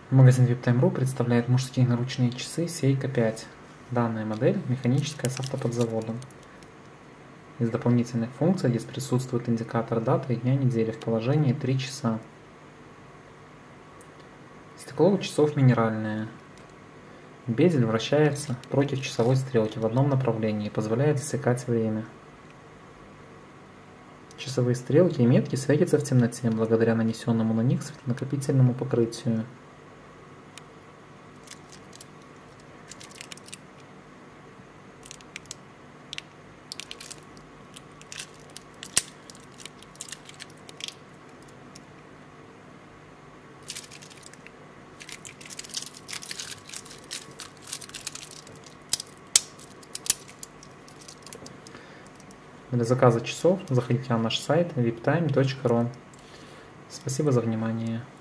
Магазин VIPTime.ru представляет мужские наручные часы Seiko 5. Данная модель механическая с автоподзаводом. Из дополнительных функций здесь присутствует индикатор даты и дня недели в положении 3 часа. Стекло у часов минеральное. Безель вращается против часовой стрелки в одном направлении и позволяет засекать время. Часовые стрелки и метки светятся в темноте благодаря нанесенному на них светонакопительному покрытию. Для заказа часов заходите на наш сайт viptime.ru. Спасибо за внимание.